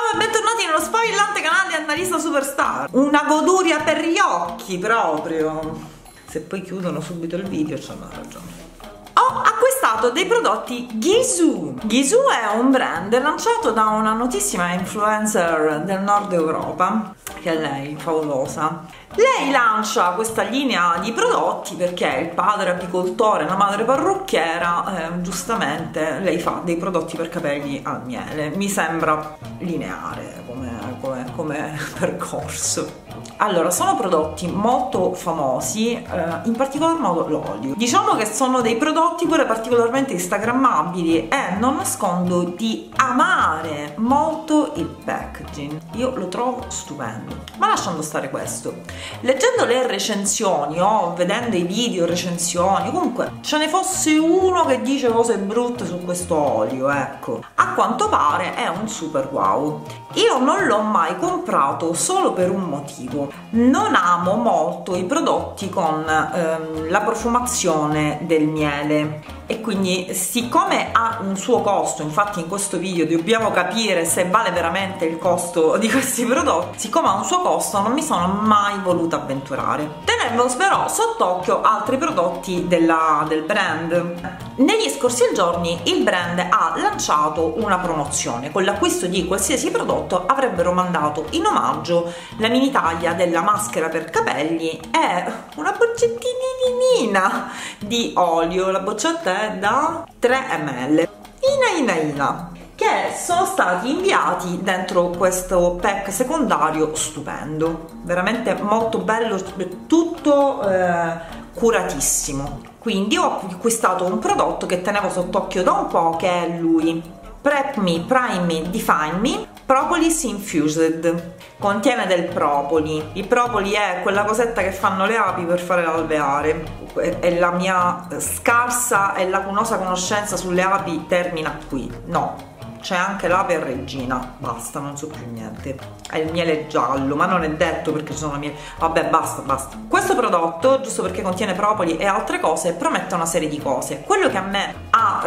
Ciao e bentornati nello spavillante canale di Annalisa Superstar. Una goduria per gli occhi proprio. Se poi chiudono subito il video c'hanno ragione. Ho acquistato dei prodotti Ghizou. Ghizou è un brand lanciato da una notissima influencer del nord Europa, che è lei, favolosa. Lei lancia questa linea di prodotti perché il padre è apicoltore, la madre parrucchiera, giustamente lei fa dei prodotti per capelli al miele. Mi sembra lineare come percorso. Allora, sono prodotti molto famosi, in particolar modo l'olio. Diciamo che sono dei prodotti pure particolarmente instagrammabili e non nascondo di amare molto il packaging. Io lo trovo stupendo. Ma lasciando stare questo, leggendo le recensioni o vedendo i video recensioni, comunque ce ne fosse uno che dice cose brutte su questo olio, ecco, a quanto pare è un super wow. Io non l'ho mai comprato solo per un motivo: non amo molto i prodotti con la profumazione del miele, e quindi siccome ha un suo costo, infatti in questo video dobbiamo capire se vale veramente il costo di questi prodotti, siccome ha un suo costo non mi sono mai voluta avventurare. Tenevo però sott'occhio altri prodotti del brand. Negli scorsi giorni il brand ha lanciato una promozione: con l'acquisto di qualsiasi prodotto avrebbero mandato in omaggio la mini taglia della maschera per capelli e una boccettina di olio. La boccetta è da 3 ml, ina, che sono stati inviati dentro questo pack secondario stupendo, veramente molto bello, tutto curatissimo. Quindi ho acquistato un prodotto che tenevo sott'occhio da un po', che è lui: Prep Me, Prime Me, Define Me Propolis Infused. Contiene del propoli. Il propoli è quella cosetta che fanno le api per fare l'alveare, e la mia scarsa e lacunosa conoscenza sulle api termina qui. No, c'è anche l'ape regina, basta, non so più niente. È il miele giallo, ma non è detto perché ci sono miele. Vabbè, basta. Questo prodotto, giusto perché contiene propoli e altre cose, promette una serie di cose. Quello che a me ha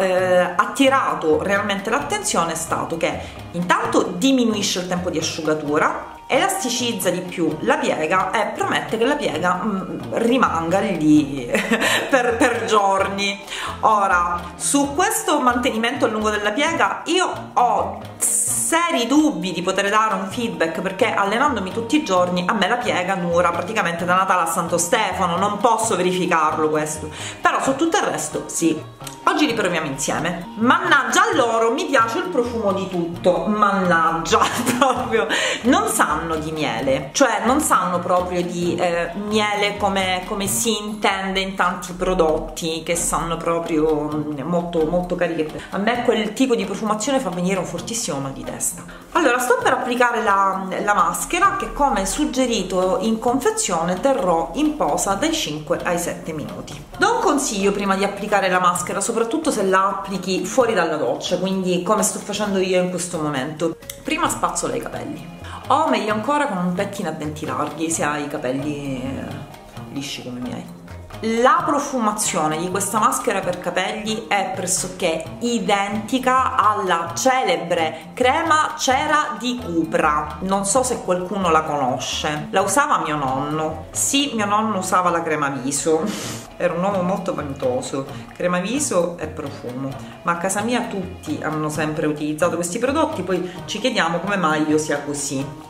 attirato realmente l'attenzione è stato che intanto diminuisce il tempo di asciugatura, elasticizza di più la piega e promette che la piega rimanga lì per giorni. Ora, su questo mantenimento a lungo della piega io ho seri dubbi di poter dare un feedback, perché allenandomi tutti i giorni a me la piega dura praticamente da Natale a Santo Stefano, non posso verificarlo questo, però su tutto il resto sì. Oggi li proviamo insieme. Mannaggia a loro, mi piace il profumo di tutto, mannaggia, proprio non sanno di miele, cioè non sanno proprio di miele come si intende in tanti prodotti che sanno proprio molto cariche. A me quel tipo di profumazione fa venire un fortissimo mal di testa. Allora, sto per applicare la maschera che, come suggerito in confezione, terrò in posa dai 5 ai 7 minuti. Do un consiglio prima di applicare la maschera, soprattutto se la applichi fuori dalla doccia, quindi come sto facendo io in questo momento. Prima spazzola i capelli, o meglio ancora con un pettine a denti larghi se hai i capelli lisci come i miei. La profumazione di questa maschera per capelli è pressoché identica alla celebre crema cera di Cupra. Non so se qualcuno la conosce. La usava mio nonno. Sì, mio nonno usava la crema viso. Era un uomo molto vanitoso. Crema viso e profumo. Ma a casa mia tutti hanno sempre utilizzato questi prodotti, poi ci chiediamo come mai io sia così.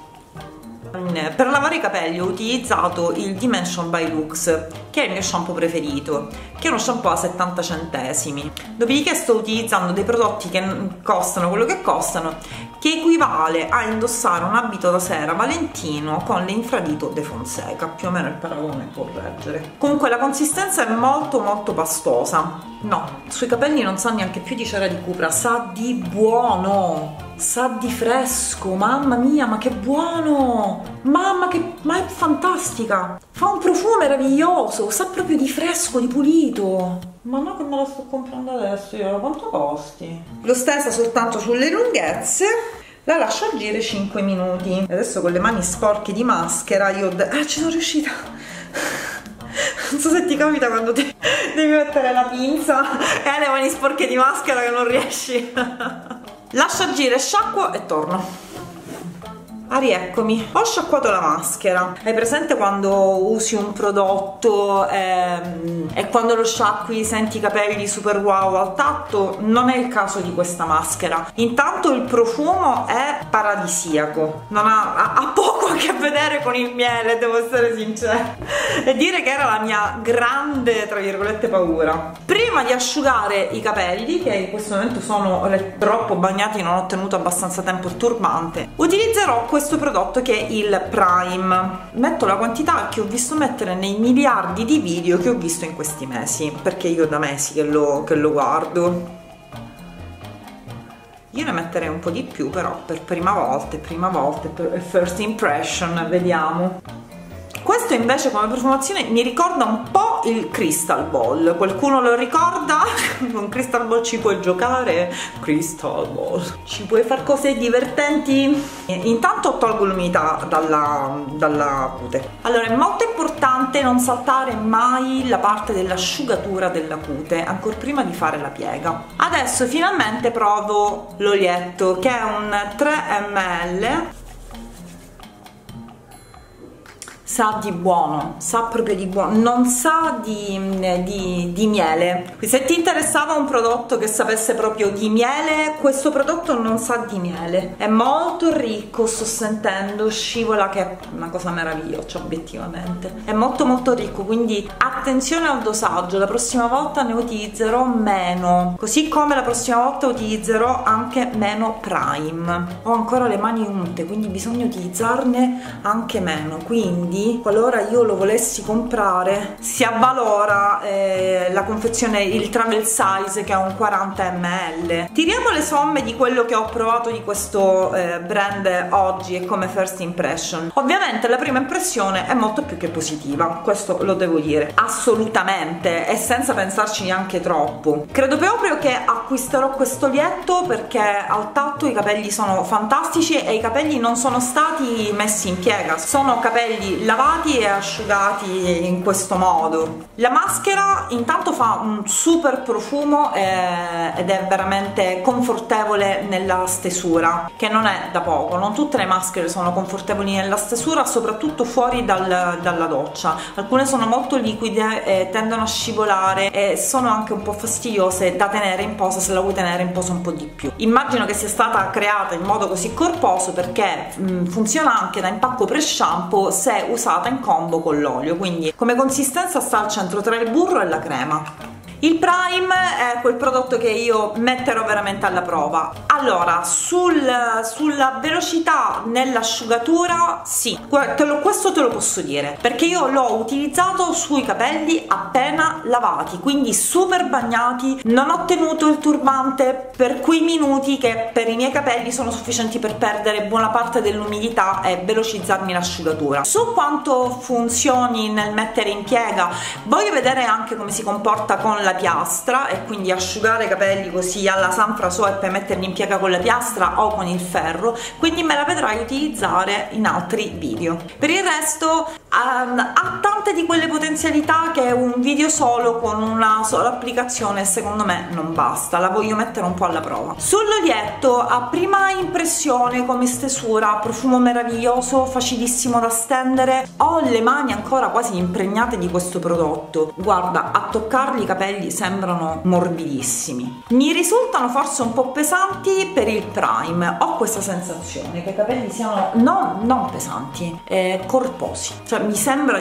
Per lavare i capelli ho utilizzato il Dimension by Lux, che è il mio shampoo preferito, che è uno shampoo a 70 centesimi. Dopodiché sto utilizzando dei prodotti che costano quello che costano, che equivale a indossare un abito da sera valentino con l'infradito De Fonseca. Più o meno il paragone può reggere. Comunque la consistenza è molto pastosa. No, sui capelli non sa neanche più di cera di Cupra, sa di buono, sa di fresco, mamma mia, ma che buono! Mamma, ma è fantastica! Fa un profumo meraviglioso, sa proprio di fresco, di pulito. Ma no, che me la sto comprando adesso io, quanto costi? L'ho stesa soltanto sulle lunghezze, la lascio agire 5 minuti. E adesso con le mani sporche di maschera io ci sono riuscita. Non so se ti capita quando devi mettere la pinza e hai le mani sporche di maschera che non riesci. Lascio agire, sciacquo e torno. rieccomi, ho sciacquato la maschera. Hai presente quando usi un prodotto e quando lo sciacqui senti i capelli super wow al tatto? Non è il caso di questa maschera. Intanto il profumo è paradisiaco, non ha poco a che vedere con il miele, devo essere sincera, e dire che era la mia grande, tra virgolette, paura. Prima di asciugare i capelli, che in questo momento sono troppo bagnati, non ho tenuto abbastanza tempo il turbante, utilizzerò questo prodotto che è il Prime. Metto la quantità che ho visto mettere nei miliardi di video che ho visto in questi mesi, perché io da mesi che lo guardo. Io ne metterei un po' di più, però per prima volta, per first impression, vediamo. Questo invece come profumazione mi ricorda un po' il Crystal Ball. Qualcuno lo ricorda? Con Crystal Ball ci puoi giocare. Crystal Ball, ci puoi fare cose divertenti. Intanto tolgo l'umidità dalla cute. Allora, è molto importante non saltare mai la parte dell'asciugatura della cute, ancora prima di fare la piega. Adesso finalmente provo l'olietto, che è un 3 ml. Sa di buono, sa proprio di buono, non sa di miele. Se ti interessava un prodotto che sapesse proprio di miele, questo prodotto non sa di miele. È molto ricco, sto sentendo, scivola, che è una cosa meravigliosa obiettivamente. È molto molto ricco, quindi attenzione al dosaggio, la prossima volta ne utilizzerò meno, così come la prossima volta utilizzerò anche meno Prime. Ho ancora le mani unte, quindi bisogna utilizzarne anche meno, quindi qualora io lo volessi comprare si avvalora la confezione, il travel size, che è un 40 ml. Tiriamo le somme di quello che ho provato di questo brand oggi e come first impression. Ovviamente la prima impressione è molto più che positiva, questo lo devo dire, assolutamente, e senza pensarci neanche troppo. Credo proprio che acquisterò questo olietto perché al tatto i capelli sono fantastici e i capelli non sono stati messi in piega, sono capelli lavati e asciugati in questo modo. La maschera intanto fa un super profumo ed è veramente confortevole nella stesura, che non è da poco. Non tutte le maschere sono confortevoli nella stesura, soprattutto fuori dalla doccia. Alcune sono molto liquide e tendono a scivolare e sono anche un po' fastidiose da tenere in posa se la vuoi tenere in posa un po' di più. Immagino che sia stata creata in modo così corposo perché funziona anche da impacco pre-shampoo se usata in combo con l'olio, quindi come consistenza sta al centro tra il burro e la crema. Il Prime è quel prodotto che io metterò veramente alla prova. Allora, sulla velocità nell'asciugatura, sì, questo te lo posso dire, perché io l'ho utilizzato sui capelli appena lavati, quindi super bagnati. Non ho tenuto il turbante per quei minuti che per i miei capelli sono sufficienti per perdere buona parte dell'umidità e velocizzarmi l'asciugatura. Su quanto funzioni nel mettere in piega, voglio vedere anche come si comporta con la piastra, e quindi asciugare i capelli così alla Sanfraso e poi metterli in piega con la piastra o con il ferro, quindi me la vedrai utilizzare in altri video. Per il resto ha tante di quelle potenzialità che un video solo con una sola applicazione secondo me non basta, la voglio mettere un po' alla prova. Sull'olietto, a prima impressione come stesura, profumo meraviglioso, facilissimo da stendere, ho le mani ancora quasi impregnate di questo prodotto. Guarda, a toccarli i capelli sembrano morbidissimi. Mi risultano forse un po' pesanti per il Prime, ho questa sensazione che i capelli siano non pesanti, corposi, cioè mi sembra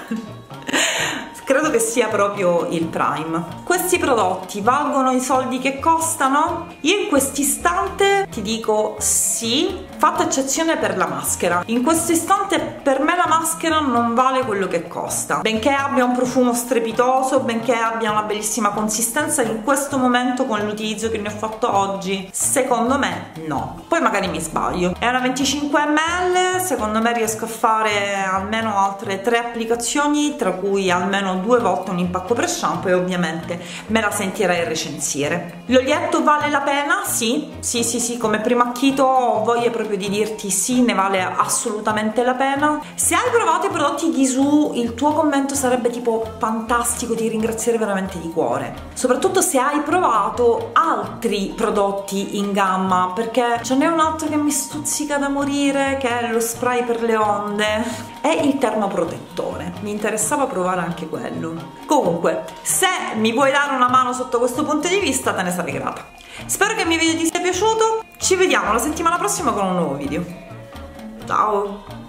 credo che sia proprio il Prime. Questi prodotti valgono i soldi che costano? Io in quest'istante ti dico sì, fatta eccezione per la maschera. In questo istante per me la maschera non vale quello che costa, benché abbia un profumo strepitoso, benché abbia una bellissima consistenza. In questo momento, con l'utilizzo che ne ho fatto oggi, secondo me no, poi magari mi sbaglio. È una 25 ml, secondo me riesco a fare almeno altre 3 applicazioni, tra cui almeno 2 volte un impacco per shampoo, e ovviamente me la sentirei recensire. L'olietto vale la pena? Sì, come primo acchito ho voglia proprio di dirti sì, ne vale assolutamente la pena. Se hai provato i prodotti Ghizou, il tuo commento sarebbe tipo fantastico, ti ringrazierei veramente di cuore, soprattutto se hai provato altri prodotti in gamma, perché ce n'è un altro che mi stuzzica da morire, che è lo spray per le onde e il termoprotettore. Mi interessava provare anche quello. Comunque, se mi vuoi dare una mano sotto questo punto di vista, te ne sarei grata. Spero che il mio video ti sia piaciuto, ci vediamo la settimana prossima con un nuovo video. Ciao!